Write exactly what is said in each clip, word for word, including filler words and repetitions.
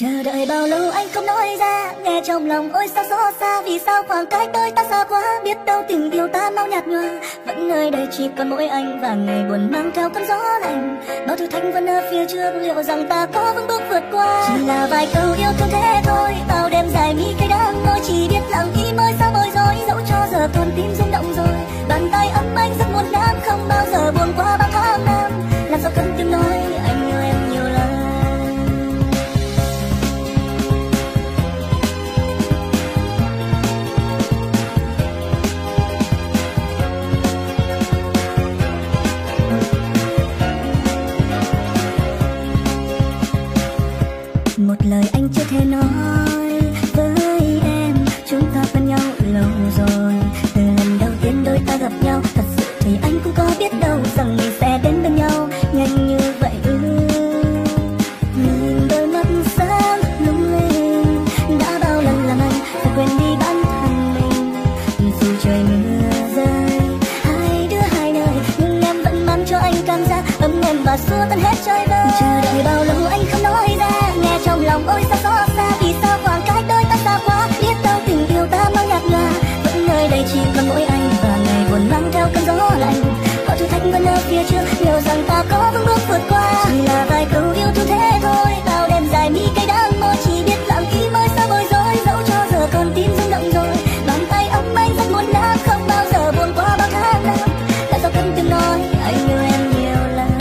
Chờ đợi bao lâu anh không nói ra, nghe trong lòng ôi sao xót xa. Vì sao khoảng cách đôi ta xa quá, biết đâu tình yêu ta mau nhạt nhòa. Vẫn nơi đây chỉ còn mỗi anh và ngày buồn mang theo cơn gió lạnh. Bao thử thách vẫn ở phía trước, liệu rằng ta có vững bước vượt qua. Chỉ là vài câu yêu thương thế thôi, bao đêm dài mi cây đắng ngồi chỉ biết lặng im ơi sao bối rối. Dẫu cho giờ con tim rung động rồi, bàn tay ấm anh rất muốn nắm, không bao giờ buồn qua bao tháng năm. Làm sao cất tiếng nói anh yêu em nhiều lắm. Một lời anh chưa thể nói với em, chúng ta quen nhau lâu rồi. Từ lần đầu tiên đôi ta gặp nhau, thật sự thì anh cũng có biết đâu rằng mình sẽ đến bên nhau nhanh như vậy. Ừ. Nhìn đôi mắt sáng lung linh, đã bao lần làm anh phải quên đi bản thân mình. Dù trời mưa rơi, hai đứa hai nơi, nhưng em vẫn mang cho anh cảm giác ấm êm và xua tan hết trời vơi. Chờ đợi bao lâu anh không nói ra, nghe trong lòng ôi sao xót xa. Vì sao khoảng cách đôi ta xa quá, biết đâu tình yêu ta mau nhạt nhòa. Vẫn nơi đây chỉ còn mỗi anh và ngày buồn mang theo cơn gió lạnh. Có thử thách vẫn ở phía trước, liệu rằng ta có vững bước vượt qua. Chỉ là vài câu yêu thương thế thôi, bao đêm dài mi cây đắng môi chỉ biết lặng im ơi sao bối rối. Dẫu cho giờ con tim rung động rồi, bàn tay ấm anh rất muốn nắm, không bao giờ buồn qua bao tháng năm. Tại sao cần tiếng nói anh yêu em nhiều lắm.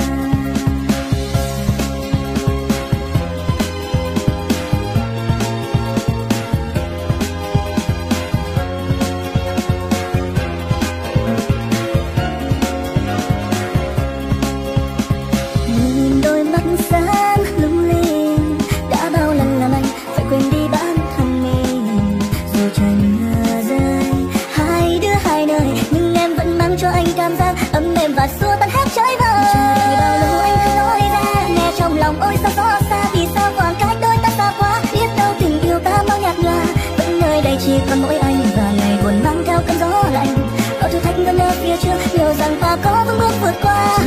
Nhìn đôi mắt sáng lung linh, đã bao lần làm anh phải quên đi bản thân mình. Dù trời mưa rơi, hai đứa hai nơi, nhưng em vẫn mang cho anh cảm giác ấm êm và xua tan hết trái vơi. Chờ đợi bao lâu anh không nói ra, nghe trong lòng ôi sao xót xa. Vì sao khoảng cách đôi ta xa quá, biết đâu tình yêu ta mau nhạt nhòa. Vẫn nơi đây chỉ còn mỗi anh và ngày buồn mang theo cơn gió lạnh. Có thử thách vẫn ở phía trước, liệu rằng ta có vững bước vượt qua.